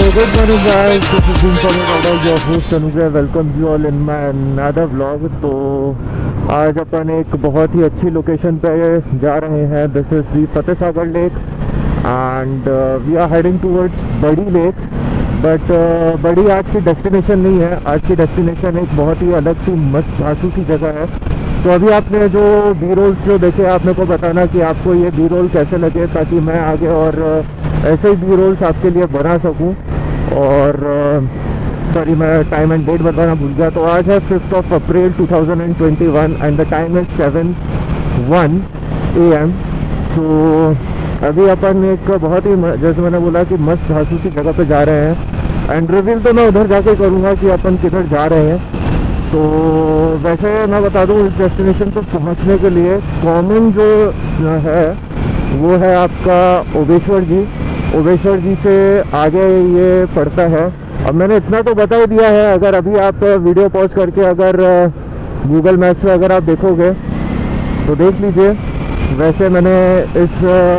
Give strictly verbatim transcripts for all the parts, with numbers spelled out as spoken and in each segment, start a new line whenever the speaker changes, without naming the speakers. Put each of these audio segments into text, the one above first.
good morning guys, this is Dean from Adult, your host Anugrah. Welcome you all in my another vlog. तो आज अपन एक बहुत ही अच्छी location पे जा रहे हैं. This is the Fateh Sagar lake and we are heading towards Badi lake. But Badi आज की डेस्टिनेशन नहीं है. आज की डेस्टिनेशन एक बहुत ही अलग सी मस्त धांसू सी जगह है. तो अभी आपने जो बी रोल्स जो देखे, आप मेरे को बताना कि आपको ये बी रोल कैसे लगे, ताकि मैं आगे और ऐसे ही बी रोल्स आपके लिए बना सकूं. और सॉरी, मैं टाइम एंड डेट बताना भूल गया. तो आज है fifth of April two thousand twenty one and the time is seven one A M. So अभी अपन एक बहुत ही, जैसे मैंने बोला कि मस्त धांसू सी जगह पे जा रहे हैं. एंड रिवील तो मैं उधर जाके करूँगा कि अपन किधर जा रहे हैं. तो वैसे मैं बता दूँ, इस डेस्टिनेशन पर पहुँचने के लिए कॉमन जो है वो है आपका ओबेश्वर जी. ओबेश्वर जी से आगे ये पड़ता है. अब मैंने इतना तो बता ही दिया है. अगर अभी आप वीडियो पॉज करके अगर गूगल मैप से अगर आप देखोगे तो देख लीजिए. वैसे मैंने इस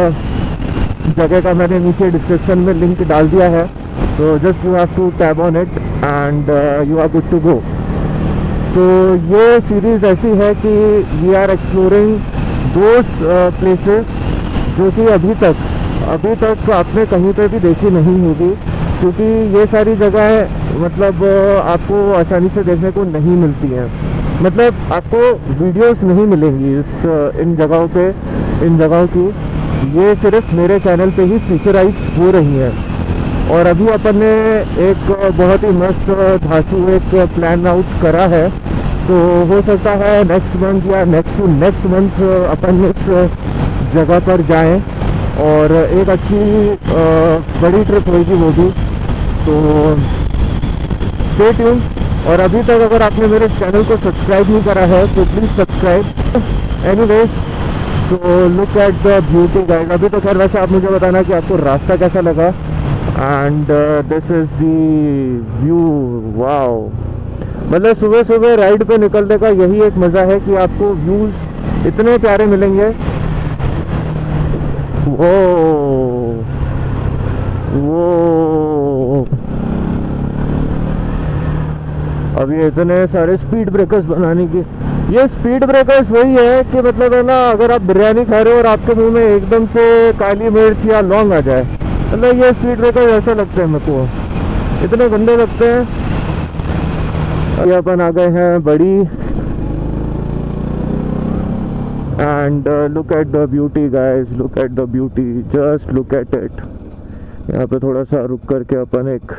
जगह का मैंने नीचे डिस्क्रिप्शन में लिंक डाल दिया है. तो just you have to tab on it and you are good to go. तो ये सीरीज़ ऐसी है कि we are exploring those places जो कि अभी तक अभी तक आपने कहीं पे भी देखी नहीं होगी, क्योंकि ये सारी जगहें मतलब आपको आसानी से देखने को नहीं मिलती हैं. मतलब आपको वीडियोस नहीं मिलेंगी इस इन जगहों पे इन जगहों की. ये सिर्फ मेरे चैनल पे ही फीचराइज हो रही हैं. और अभी अपन ने एक बहुत ही मस्त धांसू एक प्लान आउट करा है. तो हो सकता है नेक्स्ट मंथ या नेक्स्ट टू नेक्स्ट मंथ अपन इस जगह पर जाएं और एक अच्छी आ, बड़ी ट्रिप होगी वो भी. तो स्टे ट्यून. और अभी तक अगर आपने मेरे चैनल को सब्सक्राइब नहीं करा है तो please subscribe. Anyways, so look at the beauty guide. अभी तो खैर वैसे आप मुझे बताना कि आपको रास्ता कैसा लगा. And this is the view. Wow, मतलब सुबह सुबह राइड पे निकलने का यही एक मज़ा है कि आपको व्यूज़ इतने प्यारे मिलेंगे. वो वो अब ये इतने सारे स्पीड ब्रेकर्स बनाने की, ये स्पीड ब्रेकर्स वही है कि मतलब है ना, अगर आप बिरयानी खा रहे हो और आपके मुंह में एकदम से काली मिर्च या लौंग आ जाए, मतलब ये स्पीड ब्रेकर्स ऐसे लगते हैं मेरे को, इतने गंदे लगते हैं. अभी अपन आ गए हैं Badi. And look at the beauty guys, look at the beauty, just look at it. यहाँ पे थोड़ा सा रुक करके अपन एक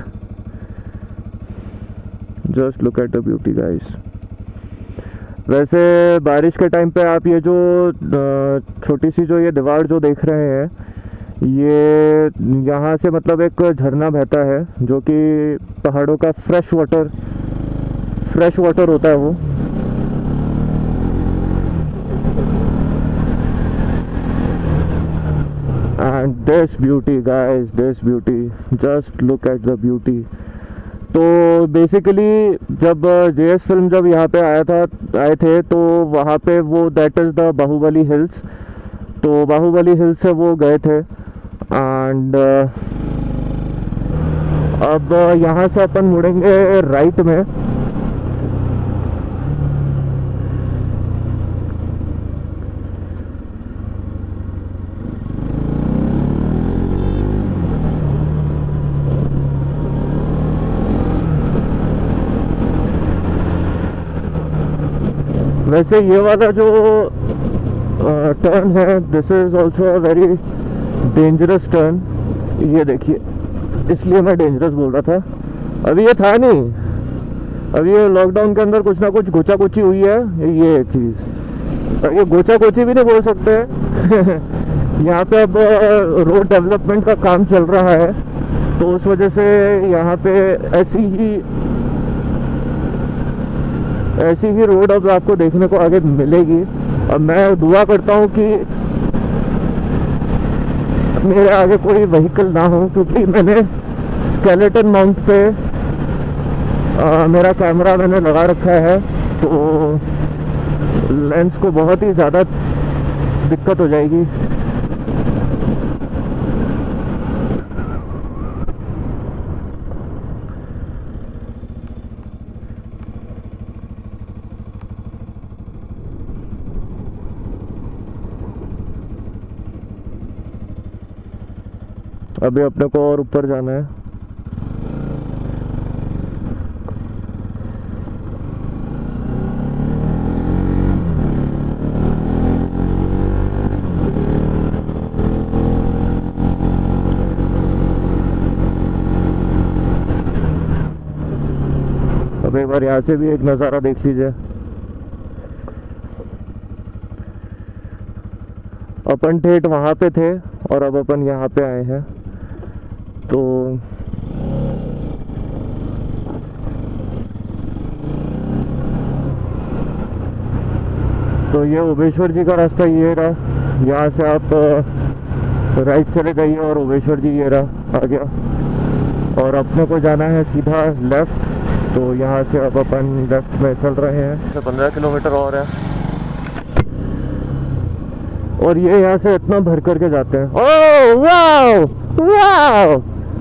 just look at the beauty guys. वैसे बारिश के टाइम पे आप ये जो छोटी सी जो ये दीवार जो देख रहे हैं, ये यहाँ से मतलब एक झरना बहता है जो कि पहाड़ों का फ्रेश वाटर फ्रेश वाटर होता है वो. And this beauty guys, this beauty, just look at the beauty. तो बेसिकली जब जेएस फिल्म जब यहाँ पे आया था आए थे तो वहाँ पे वो that is the Baahubali hills. तो बाहुबली हिल्स से वो गए थे. एंड अब यहाँ से अपन मुड़ेंगे राइट में. वैसे ये वाला जो टर्न है, this is also a very dangerous turn. ये देखिए, इसलिए मैं डेंजरस बोल रहा था. अभी ये था नहीं, अभी ये लॉकडाउन के अंदर कुछ ना कुछ गोचा कोची हुई है ये चीज़. ये गोचा कोची भी नहीं बोल सकते. यहाँ पे अब रोड डेवलपमेंट का काम चल रहा है, तो उस वजह से यहाँ पे ऐसी ही ऐसी ही रोड अब आपको देखने को आगे मिलेगी. अब मैं दुआ करता हूँ कि मेरे आगे कोई व्हीकल ना हो, क्योंकि मैंने स्केलेटन माउंट पे आ, मेरा कैमरा मैंने लगा रखा है. तो लेंस को बहुत ही ज़्यादा दिक्कत हो जाएगी. अभी अपने को और ऊपर जाना है। अब एक बार यहाँ से भी एक नज़ारा देख लीजिए। अपन ठेठ वहाँ पे थे और अब अपन यहाँ पे आए हैं। तो तो ये ओबेश्वर जी का रास्ता ये रहा। यहाँ से आप राइट चले जाइए और ओबेश्वर जी ये रहा आ गया। और अपने को जाना है सीधा लेफ्ट। तो यहाँ से अब अपन लेफ्ट में चल रहे हैं। पंद्रह किलोमीटर और है और ये यहाँ से इतना भर करके जाते हैं। Oh wow wow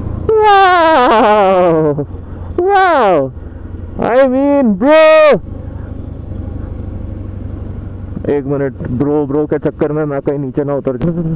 wow wow, I mean bro. एक मिनट, ब्रो ब्रो के चक्कर में मैं कहीं नीचे ना उतर जाऊं।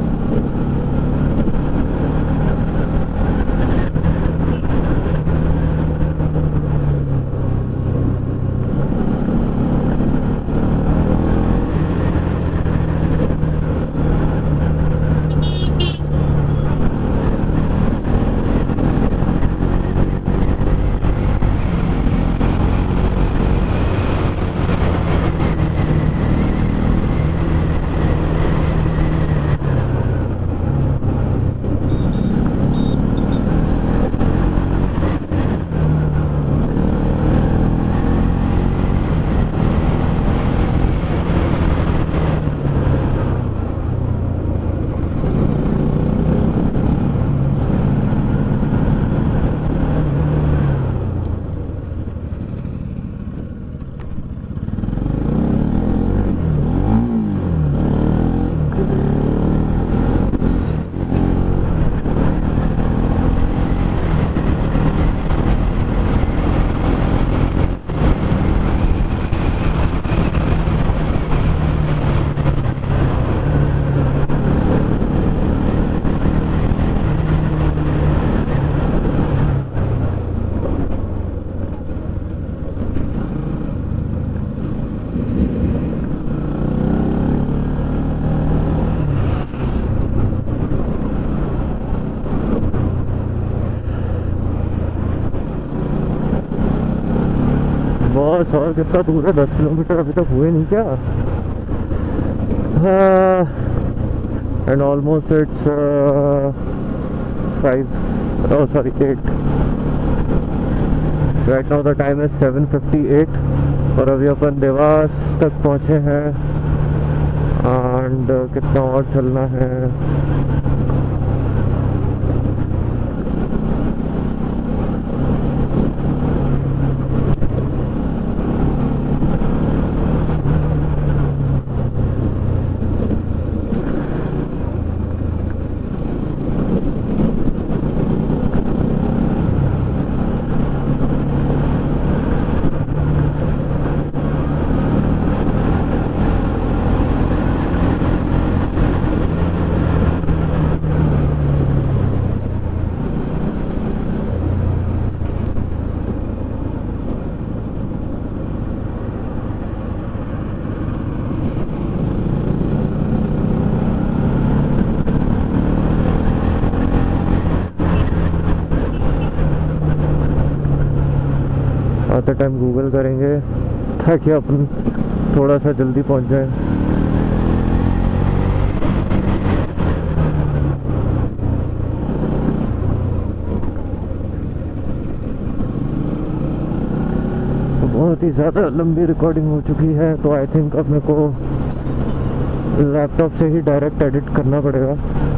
बस और कितना दूर है? दस किलोमीटर अभी तक हुए नहीं क्या? And almost it's five, oh sorry eight. Right now the time is seven fifty eight और अभी अपन देवास तक पहुँचे हैं। एंड कितना और चलना है? आते टाइम गूगल करेंगे ताकि अपन थोड़ा सा जल्दी पहुंच जाए। बहुत ही ज़्यादा लंबी रिकॉर्डिंग हो चुकी है तो आई थिंक अब मेरे को लैपटॉप से ही डायरेक्ट एडिट करना पड़ेगा।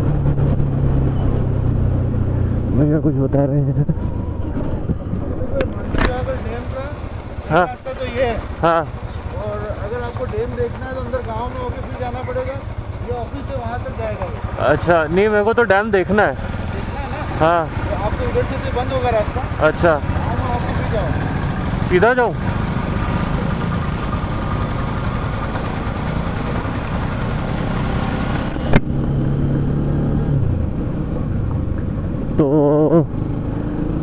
भैया कुछ बता रहे हैं। हाँ
तो ये है।
हाँ,
और अगर आपको डैम देखना है तो अंदर गांव में होके फिर जाना पड़ेगा। ये ऑफिस से वहाँ तक जाएगा।
अच्छा नहीं, मेरे को तो डैम देखना है।
देखना है ना?
हाँ
तो आपको इधर से बंद होगा रास्ता।
अच्छा,
गाँव में होके फिर जाओ,
सीधा जाऊँ?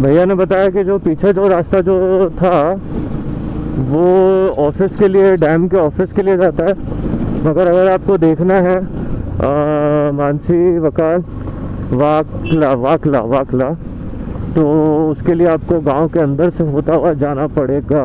भैया ने बताया कि जो पीछे जो रास्ता जो था वो ऑफिस के लिए, डैम के ऑफिस के लिए जाता है, मगर अगर आपको देखना है आ, मानसी वकाल वाकला वाकला वाकला तो उसके लिए आपको गांव के अंदर से होता हुआ जाना पड़ेगा।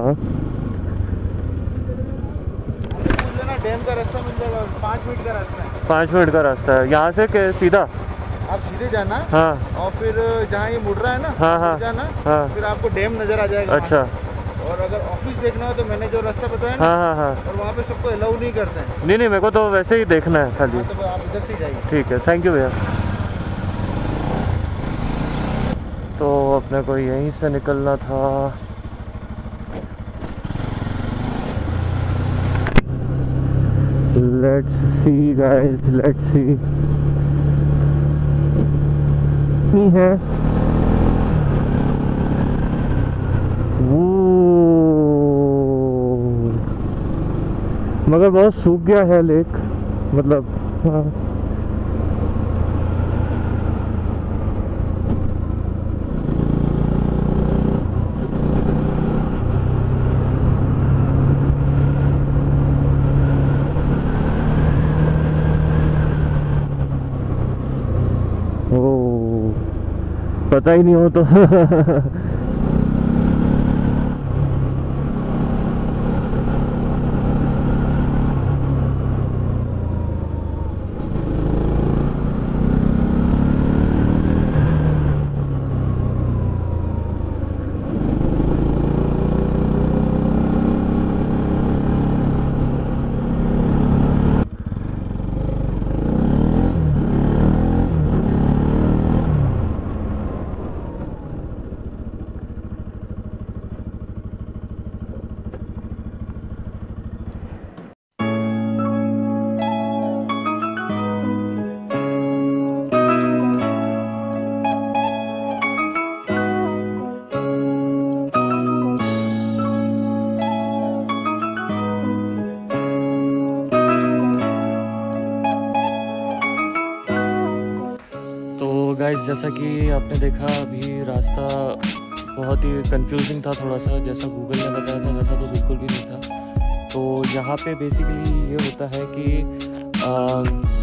डैम का रास्ता मिल जाएगा, पाँच मिनट का रास्ता है।
पाँच मिनट का रास्ता है यहाँ से के सीधा
आप सीधे जाना।
हाँ।
और फिर जहाँ ये मुड़ रहा है ना,
हाँ हाँ
जाना।
हाँ।
फिर आपको डैम नजर आ जाएगा।
अच्छा।
और अगर ऑफिस देखना हो तो मैंने जो रास्ता बताया ना,
हाँ हाँ हाँ।
और वहाँ पे सबको अलाउ नहीं करते हैं।
नहीं नहीं, मेरे को तो वैसे ही देखना है खाली।
हाँ, तो आप इधर से जाइए।
ठीक है, थैंक यू भैया। तो अपने को यहीं से निकलना था। Let's see guys, let's see. नहीं है वो, मगर बहुत सूख गया है लेक, मतलब हाँ। ओ, पता ही नहीं हो तो गाइस, जैसा कि आपने देखा अभी रास्ता बहुत ही कंफ्यूजिंग था थोड़ा सा, जैसा गूगल ने बताया था वैसा तो बिल्कुल भी नहीं था। तो यहाँ पे बेसिकली ये होता है कि आ,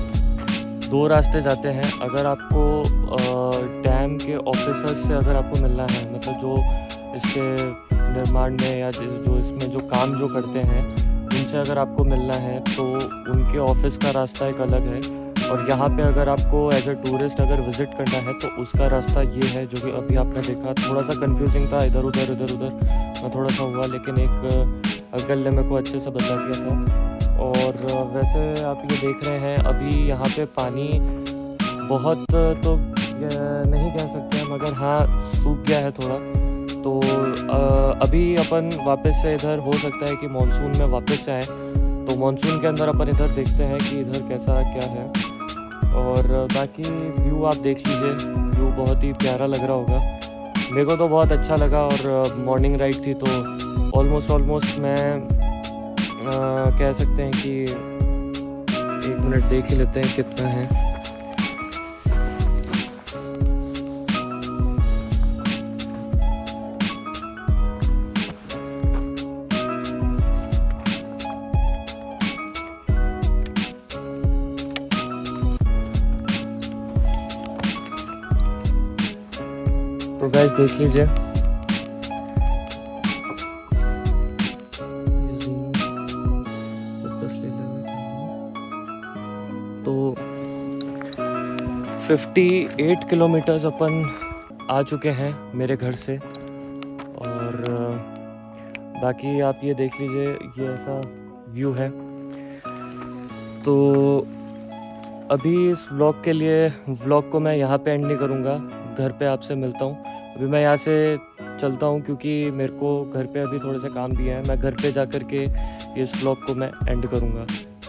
दो रास्ते जाते हैं। अगर आपको डैम के ऑफिसर्स से अगर आपको मिलना है, मतलब जो इसके निर्माण में या जो इसमें जो काम जो करते हैं उनसे अगर आपको मिलना है तो उनके ऑफिस का रास्ता एक अलग है। और यहाँ पे अगर आपको एज अ टूरिस्ट अगर विज़िट करना है तो उसका रास्ता ये है, जो कि अभी आपने देखा थोड़ा सा कंफ्यूजिंग था, इधर उधर इधर उधर मैं थोड़ा सा हुआ, लेकिन एक अंकल ने मेरे को अच्छे से बता दिया था। और वैसे आप ये देख रहे हैं अभी यहाँ पे पानी बहुत तो नहीं कह सकते मगर हाँ सूख गया है थोड़ा। तो अभी अपन वापस से इधर हो सकता है कि मानसून में वापस से आए, तो मानसून के अंदर अपन इधर देखते हैं कि इधर कैसा क्या है। और बाकी व्यू आप देख लीजिए, व्यू बहुत ही प्यारा लग रहा होगा, मेरे को तो बहुत अच्छा लगा। और मॉर्निंग राइड थी तो ऑलमोस्ट ऑलमोस्ट मैं आ, कह सकते हैं कि एक मिनट देख ही लेते हैं कितना है। तो गाइस देख लीजिए, तो अट्ठावन किलोमीटर्स अपन आ चुके हैं मेरे घर से। और बाकी आप ये देख लीजिए, ये ऐसा व्यू है। तो अभी इस व्लॉग के लिए व्लॉग को मैं यहाँ पे एंड नहीं करूँगा, घर पे आपसे मिलता हूँ। अभी मैं यहाँ से चलता हूँ क्योंकि मेरे को घर पे अभी थोड़े से काम भी हैं। मैं घर पे जा कर के इस व्लॉग को मैं एंड करूँगा।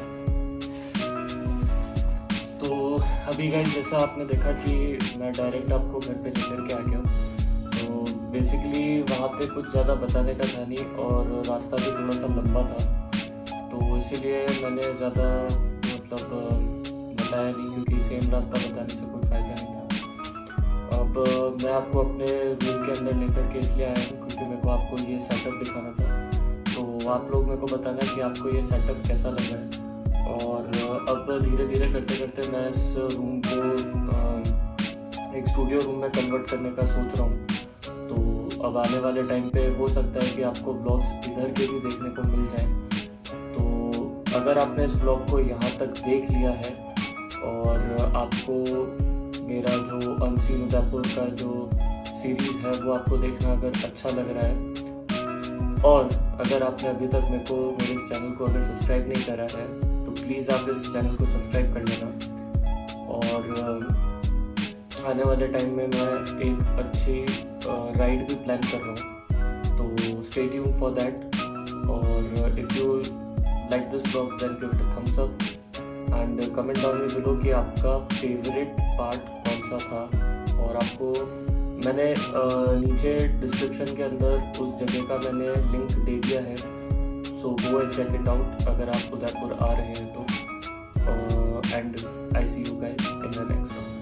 तो अभी गाइस जैसा आपने देखा कि मैं डायरेक्ट आपको घर पे लेकर के आ गया। तो बेसिकली वहाँ पे कुछ ज़्यादा बताने का था नहीं और रास्ता भी थोड़ा सा लंबा था, तो इसीलिए मैंने ज़्यादा मतलब बताया नहीं, क्योंकि सेम रास्ता बताने से कोई फ़ायदा नहीं था। मैं आपको अपने रूम के अंदर लेकर के इसलिए आया हूँ क्योंकि मेरे को आपको ये सेटअप दिखाना था। तो आप लोग मेरे को बताना कि आपको ये सेटअप कैसा लगा है। और अब धीरे धीरे करते करते मैं इस रूम को एक स्टूडियो रूम में कन्वर्ट करने का सोच रहा हूँ। तो अब आने वाले टाइम पे हो सकता है कि आपको व्लॉग्स इधर के भी देखने को मिल जाएं। तो अगर आपने इस व्लॉग को यहाँ तक देख लिया है और आपको मेरा जो अनसीन उदयपुर का जो सीरीज़ है वो आपको देखना अगर अच्छा लग रहा है, और अगर आपने अभी तक मेरे को मेरे इस चैनल को अगर सब्सक्राइब नहीं करा है तो प्लीज़ आप इस चैनल को सब्सक्राइब कर लेना। और आने वाले टाइम में मैं एक अच्छी राइड भी प्लान कर रहा हूँ, तो स्टे ट्यून्ड फॉर दैट। और if you like this vlog then give it a thumbs up and comment down में बिलो कि आपका फेवरेट पार्ट कौन सा था। और आपको मैंने नीचे डिस्क्रिप्शन के अंदर उस जगह का मैंने लिंक दे दिया है, so go and check it out अगर आप उदयपुर आ रहे हैं तो। And I see you guys in the next one.